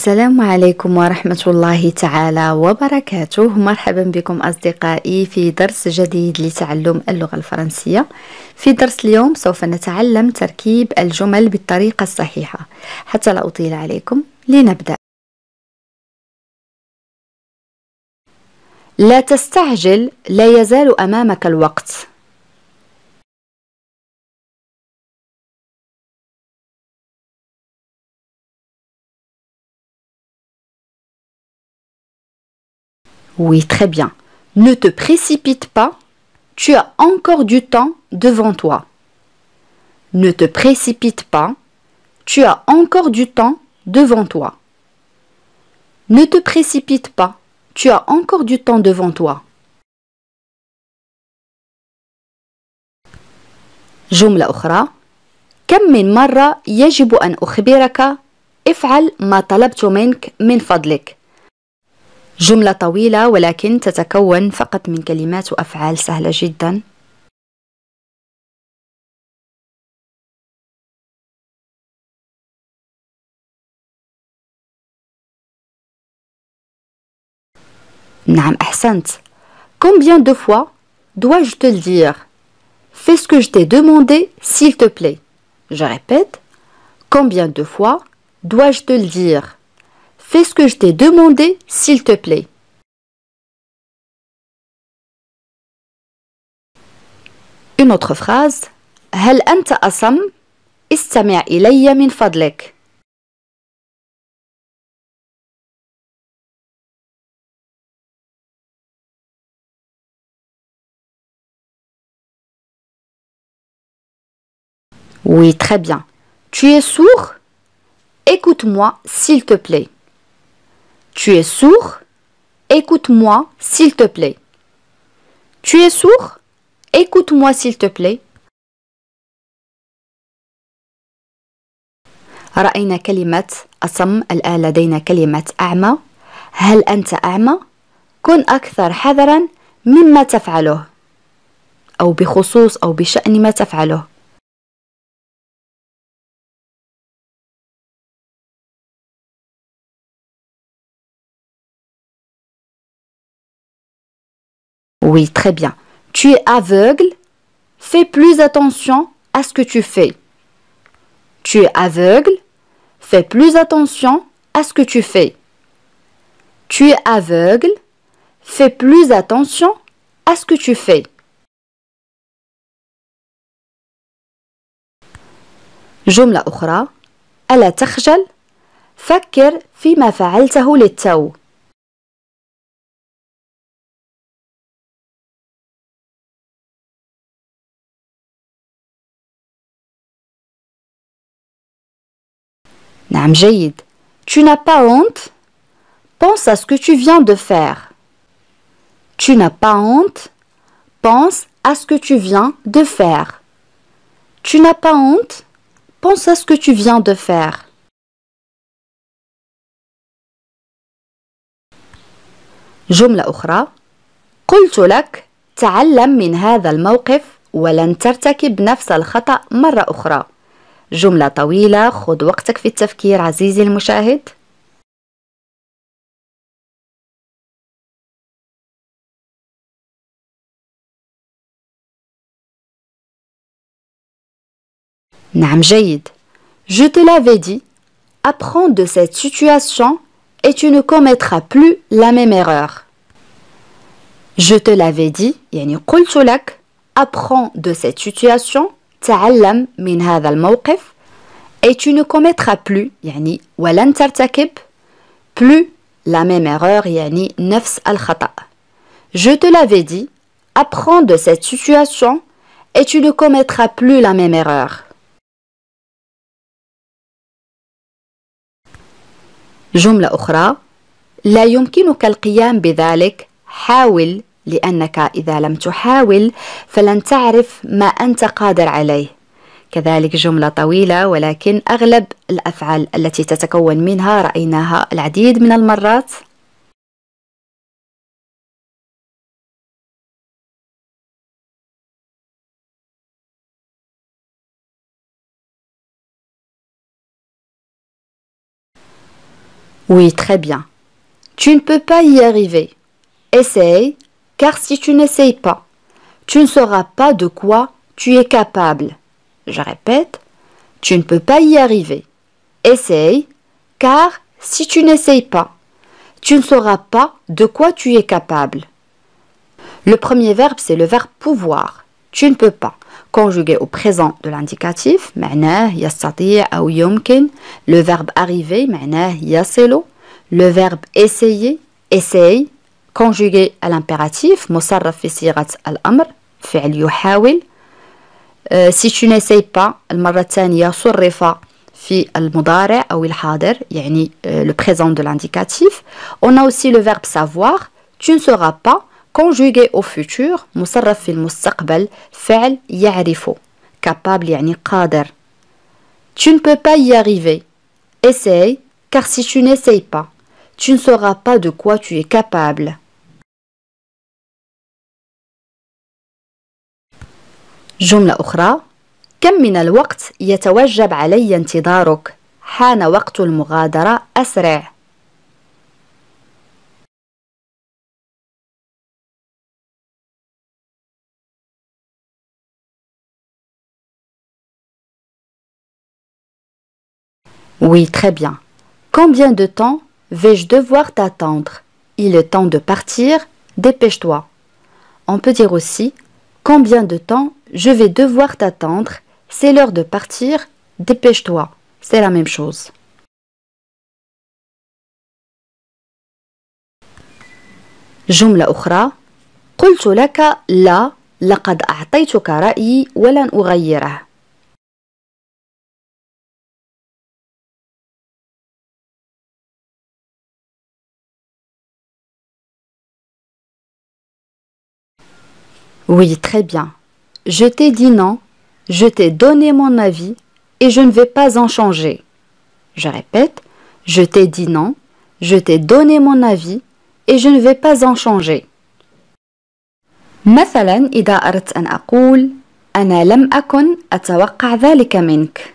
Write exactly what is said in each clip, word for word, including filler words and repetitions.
السلام عليكم ورحمة الله تعالى وبركاته. مرحبا بكم أصدقائي في درس جديد لتعلم اللغة الفرنسية. في درس اليوم سوف نتعلم تركيب الجمل بالطريقة الصحيحة. حتى لا أطيل عليكم لنبدأ. لا تستعجل، لا يزال أمامك الوقت. Oui, très bien. Ne te précipite pas, tu as encore du temps devant toi. Ne te précipite pas, tu as encore du temps devant toi. Ne te précipite pas, tu as encore du temps devant toi. جملة أخرى: كم من مرة يجب أن أخبرك؟ افعل ما طلبت منك من فضلك. جملة طويلة ولكن تتكون فقط من كلمات وأفعال سهلة جدا. نعم أحسنت. Combien de fois dois-je te le dire? Fais ce que je t'ai demandé, s'il te plaît. Je répète. Combien de fois dois-je te le dire? Fais ce que je t'ai demandé, s'il te plaît. Une autre phrase. هل أنت أصم؟ استمع إلي من فضلك. Oui, très bien. Tu es sourd? Écoute-moi, s'il te plaît. Tu es sourd? Écoute-moi, s'il te plaît. Tu es sourd? Écoute-moi, s'il te plaît. رأينا كلمة أصم، الآن لدينا كلمة أعمى. هل أنت أعمى؟ كن أكثر حذرا مما تفعله، أو بخصوص أو بشأن ما تفعله. Oui, très bien. Tu es aveugle? Fais plus attention à ce que tu fais. Tu es aveugle? Fais plus attention à ce que tu fais. Tu es aveugle? Fais plus attention à ce que tu fais. جملة أخرى. ألا تخجل؟ فكر فيما فعلته للتو. نعم جيد. Tu n'as pas honte? Pense à ce que tu viens de faire. Tu n'as pas honte? Pense à ce que tu viens de faire. Tu n'as pas honte? Pense à ce que tu viens de faire. جملة أخرى. قلت لك تعلم من هذا الموقف ولن ترتكب نفس الخطأ مرة أخرى. جملة طويلة، خذ وقتك في التفكير عزيزي المشاهد. نعم جيد. Je te l'avais dit, apprends de cette situation et tu ne commettras plus la même erreur. Je te l'avais dit, يعني قلت لك, apprends de cette situation, تعلم من هذا الموقف, et tu ne commettras plus, يعني ولن ترتكب, plus la même erreur, يعني نفس الخطأ. Je te l'avais dit, apprends de cette situation et tu ne commettras plus la même erreur. جملة أخرى. لا يمكنك القيام بذلك، حاول، لأنك إذا لم تحاول فلن تعرف ما أنت قادر عليه. كذلك جملة طويلة ولكن أغلب الأفعال التي تتكون منها رأيناها العديد من المرات. Oui, très bien. Tu ne peux pas y arriver. Essaye, car si tu n'essayes pas, tu ne sauras pas de quoi tu es capable. Je répète, tu ne peux pas y arriver. Essaye, car si tu n'essayes pas, tu ne sauras pas de quoi tu es capable. Le premier verbe, c'est le verbe pouvoir. Tu ne peux pas. Conjugué au présent de l'indicatif, معناه يستطيع أو يمكن. Le verbe arriver, معناه يصل. Le verbe essayer, essaye. Conjugué à l'impératif, مصرف في صيغة الأمر, فعل يحاول. Euh, si tu n'essayes pas, المرة الثانية صرف في المضارع أو الحاضر, يعني euh, le présent de l'indicatif. On a aussi le verbe savoir. Tu ne sauras pas. Conjugué au futur, مصرف في المستقبل, فعل يعرف. Capable يعني قادر. Tu ne peux pas y arriver. Essaye, car si tu n'essayes pas, tu ne sauras pas de quoi tu es capable. جملة أخرى. كم من الوقت يتوجب علي انتظارك؟ حان وقت المغادرة، أسرع. Oui, très bien. Combien de temps vais-je devoir t'attendre? Il est temps de partir, dépêche-toi. On peut dire aussi combien de temps je vais devoir t'attendre? C'est l'heure de partir, dépêche-toi. C'est la même chose. جملة أخرى. قلت لك لا، لقد أعطيتك رأيي ولن أغيره. Oui, très bien. Je t'ai dit non, je t'ai donné mon avis et je ne vais pas en changer. Je répète, je t'ai dit non, je t'ai donné mon avis et je ne vais pas en changer. مثلا إذا أردت أن أقول أنا لم أكن أتوقع ذلك منك.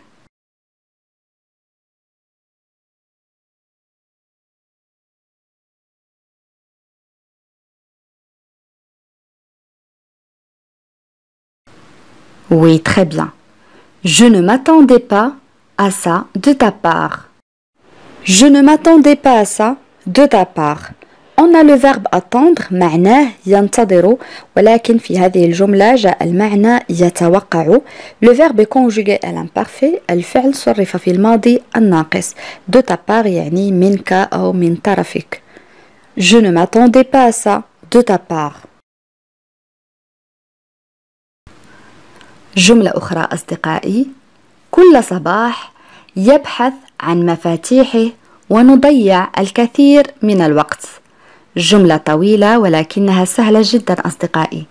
Oui, très bien. Je ne m'attendais pas à ça de ta part. Je ne m'attendais pas à ça de ta part. On a le verbe attendre, معناه ينتظر, ولكن في هذه الجملة جاء المعنى يتوقع. Le verbe est conjugué à l'imparfait. الفعل صرف في الماضي الناقص. De ta part يعني منك أو من طرفك. Je ne m'attendais pas à ça de ta part. جملة أخرى أصدقائي. كل صباح يبحث عن مفاتيحه ونضيع الكثير من الوقت. جملة طويلة ولكنها سهلة جدا أصدقائي.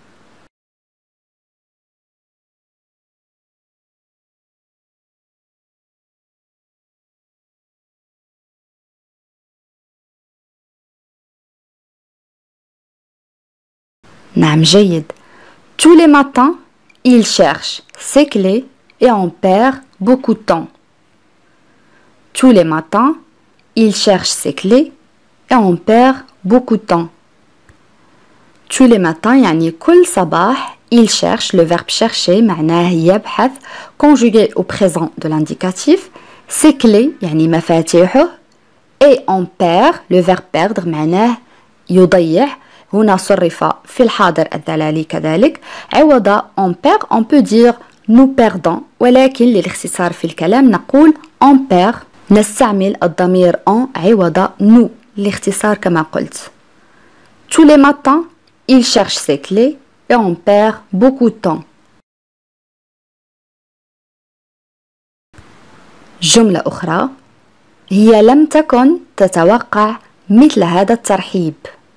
نعم جيد. Tous les matins, il cherche ses clés et on perd beaucoup de temps. Tous les matins, il cherche ses clés et on perd beaucoup de temps. Tous les matins يعني كل صباح. Il cherche, le verbe chercher معناه يبحث, conjugué au présent de l'indicatif. Ses clés يعني مفاتيحه. Et on perd, le verbe perdre معناه يضيع. هنا صرف في الحاضر الدلالي كذلك. عوض on perd on peut dire nous perdons, ولكن للاختصار في الكلام نقول on perd. نستعمل الضمير on عوض nous لاختصار كما قلت. Tous les matins, il cherche ses clés et on perd beaucoup de temps. جملة أخرى. هي لم تكن تتوقع مثل هذا الترحيب.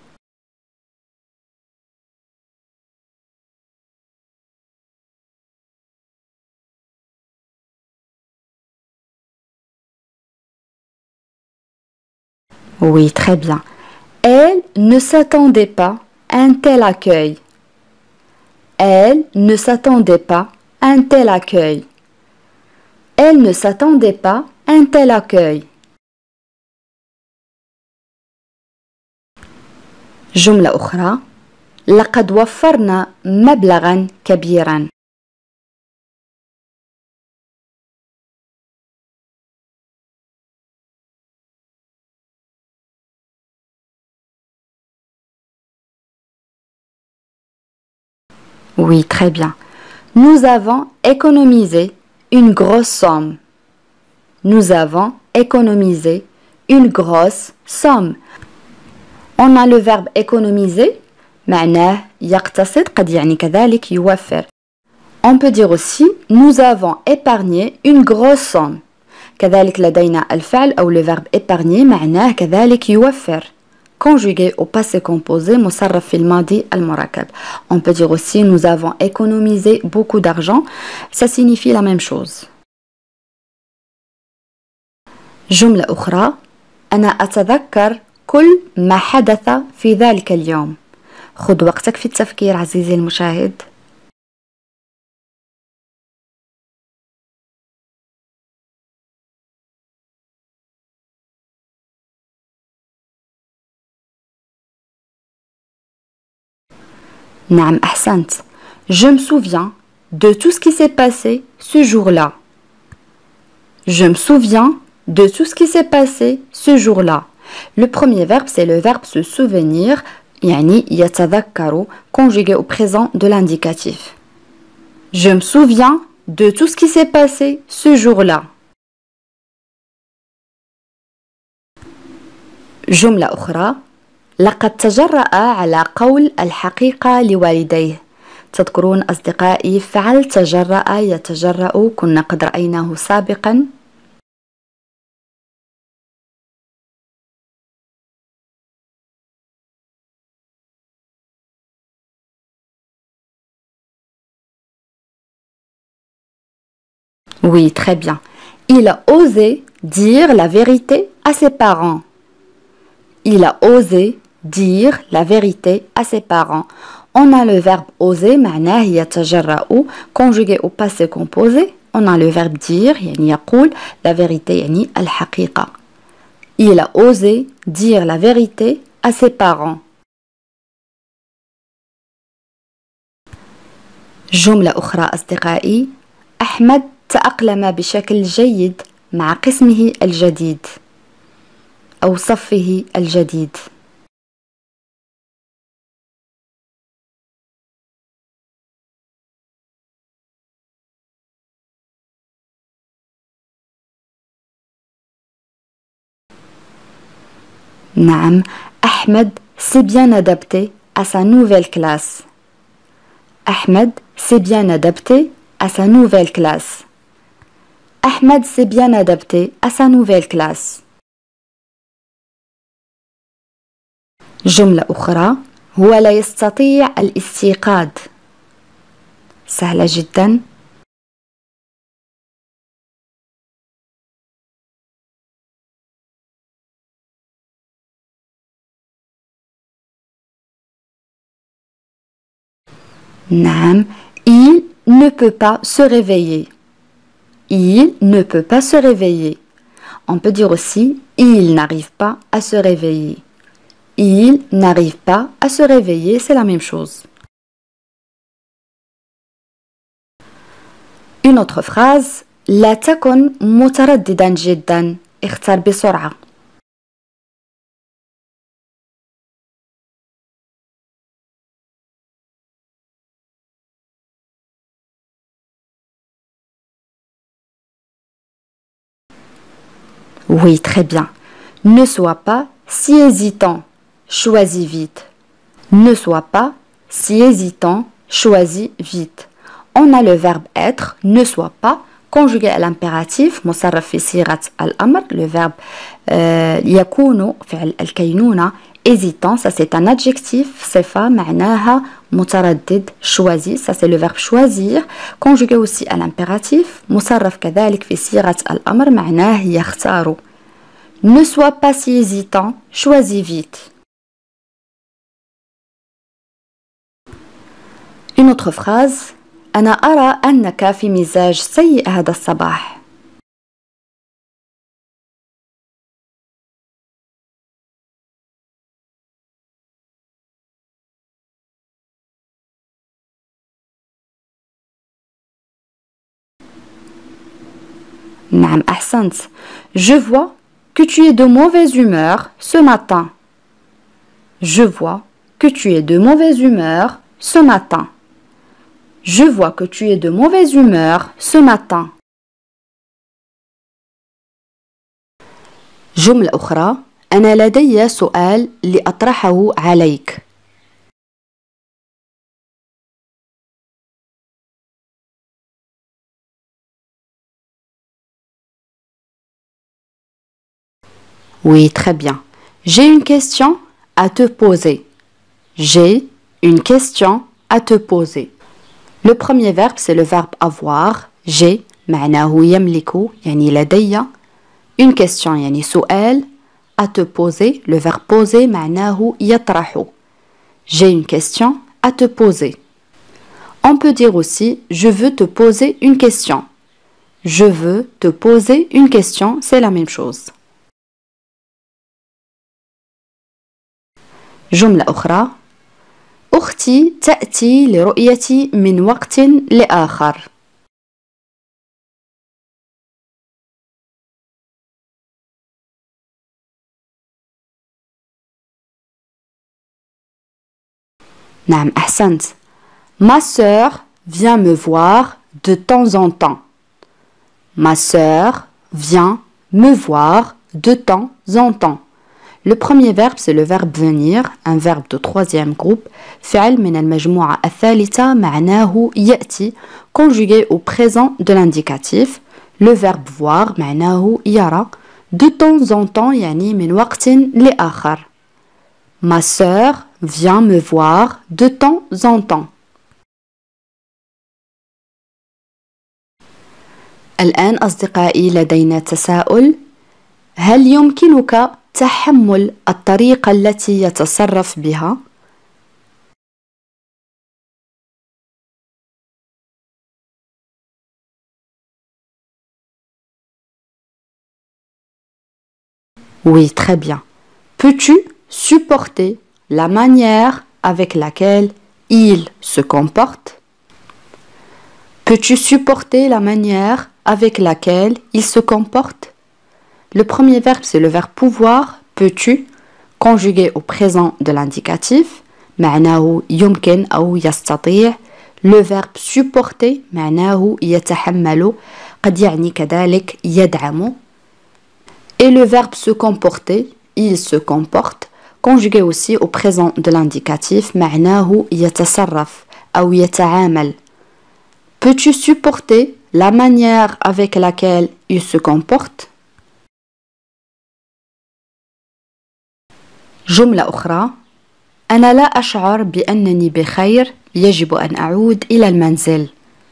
Oui, très bien. Elle ne s'attendait pas à un tel accueil. Elle ne s'attendait pas à un tel accueil. Elle ne s'attendait pas à un tel accueil. جملة أخرى: لقد وفرنا مبلغا كبيرا. Oui, très bien. Nous avons économisé une grosse somme. Nous avons économisé une grosse somme. On a le verbe économiser معناه يقتصد قد يعني كذلك يوفر. On peut dire aussi nous avons épargné une grosse somme. كذلك لدينا الفعل أو le verbe épargner معناه كذلك يوفر. Conjugué au passé composé مصرف في الماضي المركب. On peut dire aussi nous avons économisé beaucoup d'argent. Ça signifie la même chose. جملة أخرى: أنا أتذكر كل ما حدث في ذلك اليوم. خذ وقتك في التفكير عزيزي المشاهد. نعم أحسنت. Je me souviens de tout ce qui s'est passé ce jour-là. Je me souviens de tout ce qui s'est passé ce jour-là. Le premier verbe, c'est le verbe se souvenir, يعني يتذكر, conjugué au présent de l'indicatif. Je me souviens de tout ce qui s'est passé ce jour-là. جملة أخرى: لقد تجرأ على قول الحقيقة لوالديه. تذكرون أصدقائي فعل تجرأ يتجرأ كنا قد رأيناه سابقا. Oui, très bien. Il a osé dire la vérité à ses parents. Il a osé dire la vérité à ses parents. On a le verbe oser, معناه يتجرأ, conjugué au passé composé. On a le verbe dire, يعني يقول, la vérité, يعني الحقيقة. Il a osé dire la vérité à ses parents. جملة أخرى أصدقائي: أحمد تأقلم بشكل جيد مع قسمه الجديد أو صفه الجديد. نعم أحمد s'est bien adapté à sa nouvelle classe. Ahmed s'est bien adapté à sa nouvelle classe. Ahmed s'est bien adapté à sa nouvelle classe. جملة أخرى: هو لا يستطيع الاستيقاظ. سهلة جدا. نعم il ne peut pas se réveiller. Il ne peut pas se réveiller. On peut dire aussi il n'arrive pas à se réveiller. Il n'arrive pas à se réveiller, c'est la même chose. Une autre phrase: لا تكن مترددا جدا. اختر بسرعة. Oui, très bien. Ne sois pas si hésitant. Choisis vite. Ne sois pas si hésitant. Choisis vite. On a le verbe être, ne sois pas, conjugué à l'impératif, مصرف في صيغة الأمر, le verbe euh, يكون فعل الكينونة. Hésitant, ça c'est un adjectif, صفة معناها متردد. Choisis, ça c'est le verbe choisir, conjugué aussi à l'impératif, مصرف كذلك في صيغة الأمر معناه يختار. Ne sois pas si hésitant, choisis vite. Une autre phrase: أنا أرى أنك في مزاج سيء هذا الصباح. نعم أحسنت. Je vois que tu es de mauvaise humeur ce matin. Je vois que tu es de mauvaise humeur ce matin. Je vois que tu es de mauvaise humeur ce matin. جملة أخرى. أنا لدي سؤال لأطرحه عليك. Oui, très bien. J'ai une question à te poser. J'ai une question à te poser. Le premier verbe, c'est le verbe avoir. J'ai معناه يملك يعني لدي. Une question يعني سؤال. À te poser, le verbe poser معناه يطرح. J'ai une question à te poser. On peut dire aussi je veux te poser une question. Je veux te poser une question, c'est la même chose. جملة أخرى. أختي تأتي لرؤيتي من وقت لآخر. نعم أحسنت. Ma sœur vient me voir de temps en temps. Ma sœur vient me voir de temps en temps. Le premier verbe, c'est le verbe venir, un verbe de troisième groupe. فعل من المجموعة الثالثة معناه يأتي, conjugué au présent de l'indicatif. Le verbe voir معناه يرى. De temps en temps يعني من وقت لآخر. Ma sœur vient me voir de temps en temps. الآن أصدقائي لدينا تساؤل. هل يمكنك تحمل الطريقة التي يتصرف بها؟ Oui, très bien. Peux-tu supporter la manière avec laquelle il se comporte? Peux-tu supporter la manière avec laquelle il se comporte? Le premier verbe, c'est le verbe pouvoir, peux-tu, conjugué au présent de l'indicatif, معناه يمكن أو يستطيع. Le verbe supporter, معناه يتحمل, قد يعني كذلك يدعم. Et le verbe se comporter, il se comporte, conjugué aussi au présent de l'indicatif, معناه يتصرف أو يتعامل. Peux-tu supporter la manière avec laquelle il se comporte? جملة أخرى. أنا لا أشعر بأنني بخير. يجب أن أعود إلى المنزل.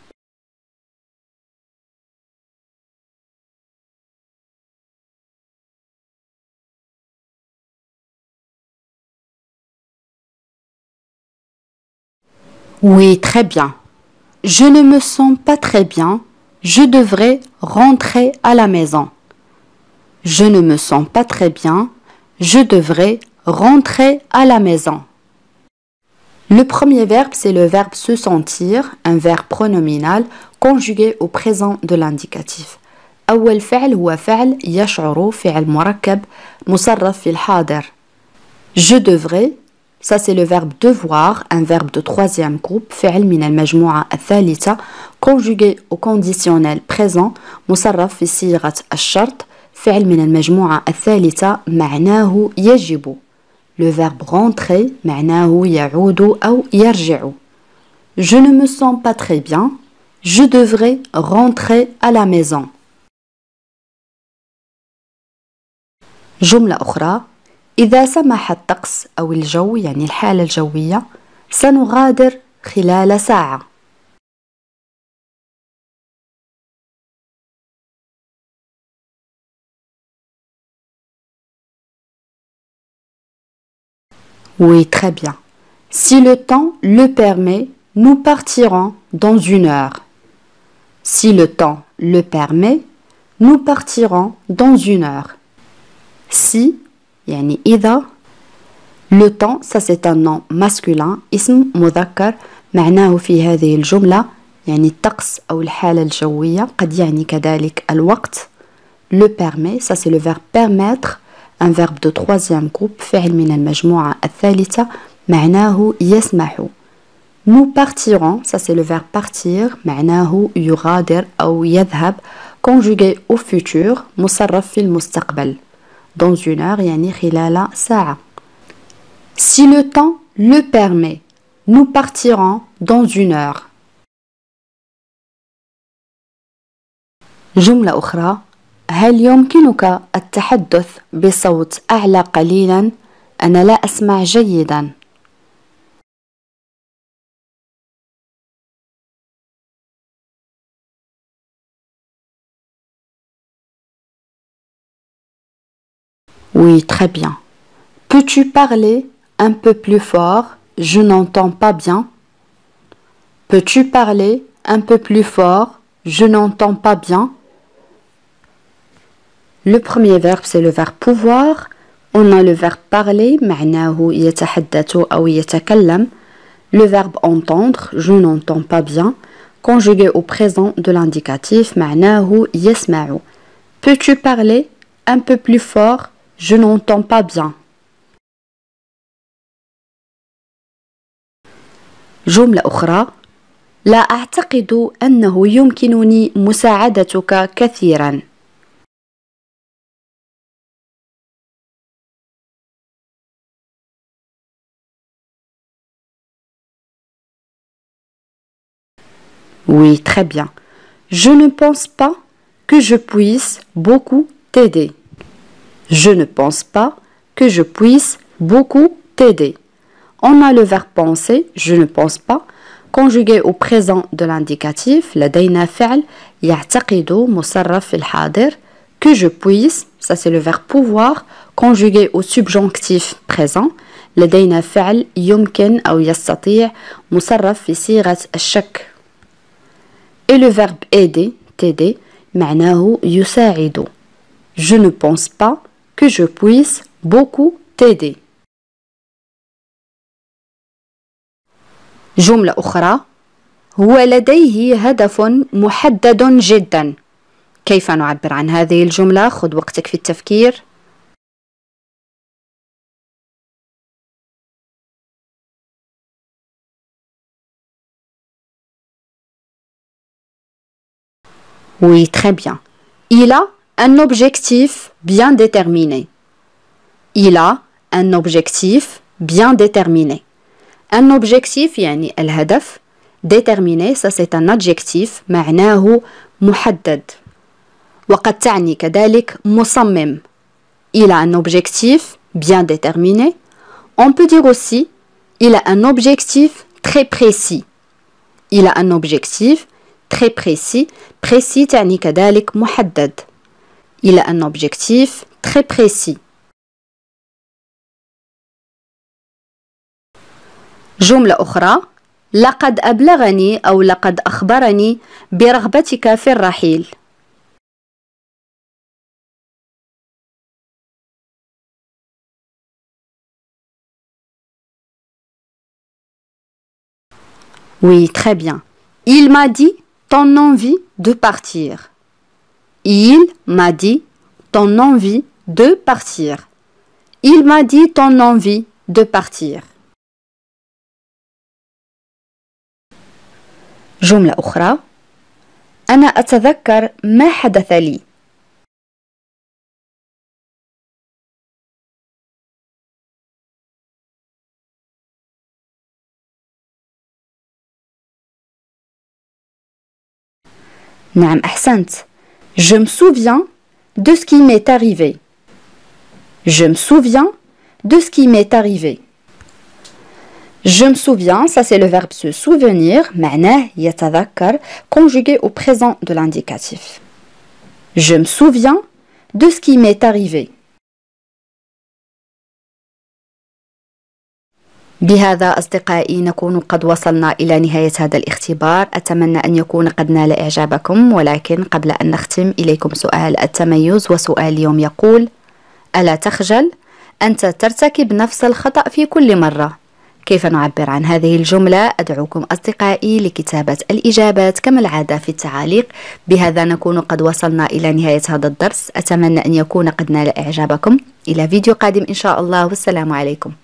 Oui, très bien. Je ne me sens pas très bien. Je devrais rentrer à la maison. Je ne me sens pas très bien. Je devrais rentrer à la maison. Le premier verbe, c'est le verbe se sentir, un verbe pronominal conjugué au présent de l'indicatif. أول فعل هو فعل يشعر, فعل مركب مصرف في الحاضر. Je devrais, ça c'est le verbe devoir, un verbe de troisième groupe, فعل من المجموعة الثالثة, conjugué au conditionnel présent مصرف في صيغة الشرط, فعل من المجموعة الثالثة معناه يجب. Le verbe rentrer معناه يعود أو يرجع. Je ne me sens pas très bien. Je devrais rentrer à la maison. جملة أخرى. إذا سمح الطقس أو الجو يعني الحالة الجوية سنغادر خلال ساعة. Oui, très bien. Si le temps le permet, nous partirons dans une heure. Si le temps le permet, nous partirons dans une heure. Si, يعني إذا. Le temps, ça c'est un nom masculin, اسم مذكر, معناه في هذه الجملة يعني الطقس أو الحالة الجوية، قد يعني كذلك الوقت. le permet ça c'est le verbe permettre un verbe de troisième groupe فعل من المجموعة الثالثة معناه يسمح. nous partirons ça c'est le verbe partir معناه يغادر أو يذهب conjugué au futur مصرف في المستقبل dans une heure يعني خلال ساعة. si le temps le permet nous partirons dans une heure. جملة أخرى هل يمكنك التحدث بصوت أعلى قليلا؟ أنا لا أسمع جيدا. Oui, très bien. Peux-tu parler un peu plus fort? Je n'entends pas bien. Peux-tu parler un peu plus fort? Je n'entends pas bien. Le premier verbe c'est le verbe pouvoir. On a le verbe parler معناه يتحدث أو يتكلم. Le verbe entendre, je n'entends pas bien, conjugué au présent de l'indicatif معناه يسمع. Peux-tu parler un peu plus fort? Je n'entends pas bien. جملة أخرى لا أعتقد أنه يمكنني مساعدتك كثيرا. Oui, très bien. Je ne pense pas que je puisse beaucoup t'aider. Je ne pense pas que je puisse beaucoup t'aider. On a le verbe penser, je ne pense pas, conjugué au présent de l'indicatif, لدينا فعل يعتقد مصرف في الحاضر, que je puisse, ça c'est le verbe pouvoir, conjugué au subjonctif présent, لدينا فعل يمكن أو يستطيع مصرف في صيغة الشك. Et le verbe aider, t'aider, معناه يساعد. Je ne pense pas que je puisse beaucoup t'aider. جملة أخرى هو لديه هدف محدد جدا. كيف نعبر عن هذه الجملة؟ خذ وقتك في التفكير. Oui, très bien. Il a un objectif bien déterminé. Il a un objectif bien déterminé. Un objectif يعني الهدف. Déterminé ça c'est un adjectif معناه محدد. وقد تعني كذلك مصمم. Il a un objectif bien déterminé. On peut dire aussi il a un objectif très précis. Il a un objectif très précis. Précis تعني كذلك محدد. Il a un objectif très précis. جملة أخرى لقد أبلغني أو لقد أخبرني برغبتك في الرحيل. Oui, très bien. Il m'a dit ton envie de partir. Il m'a dit ton envie de partir. Il m'a dit ton envie de partir. جملة أخرى أنا أتذكر ما حدث لي. نعم أحسنت. Je me souviens de ce qui m'est arrivé. Je me souviens de ce qui m'est arrivé. Je me souviens, ça c'est le verbe se souvenir, معناه يتذكر, conjugué au présent de l'indicatif. Je me souviens de ce qui m'est arrivé. بهذا أصدقائي نكون قد وصلنا إلى نهاية هذا الاختبار. أتمنى أن يكون قد نال إعجابكم، ولكن قبل أن نختم إليكم سؤال التميز. وسؤال اليوم يقول: ألا تخجل؟ أنت ترتكب نفس الخطأ في كل مرة. كيف نعبر عن هذه الجملة؟ أدعوكم أصدقائي لكتابة الإجابات كما العادة في التعاليق. بهذا نكون قد وصلنا إلى نهاية هذا الدرس، أتمنى أن يكون قد نال إعجابكم. إلى فيديو قادم إن شاء الله، والسلام عليكم.